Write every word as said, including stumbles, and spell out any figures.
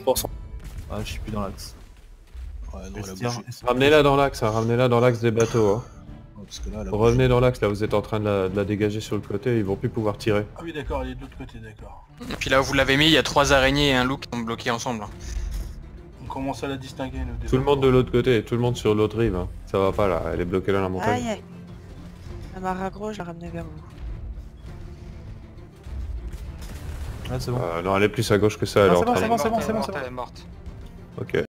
pour cent. Ah, je suis plus dans l'axe. Ouais, non, elle a Estir, bougé. Estir. Ramenez-la dans l'axe, hein, ramenez-la dans l'axe des bateaux. Hein. Ouais, parce que là, elle a Revenez bougé. dans l'axe, là vous êtes en train de la, de la dégager sur le côté, ils vont plus pouvoir tirer. Ah oui, d'accord, elle est de l'autre côté, d'accord. Et puis là où vous l'avez mis, il y a trois araignées et un loup qui sont bloqués ensemble. On commence à la distinguer, nous. des Tout le monde de bateaux. l'autre côté, tout le monde sur l'autre rive. Hein. Ça va pas là, elle est bloquée dans la montagne. Aïe aïe. La maragro, je la ramenais vers vous. Ah, c'est bon. Euh, non, elle est plus à gauche que ça, elle Ah, est en c'est bon, train c'est de... bon, c'est bon, c'est bon, c'est bon. Elle est morte. Ok.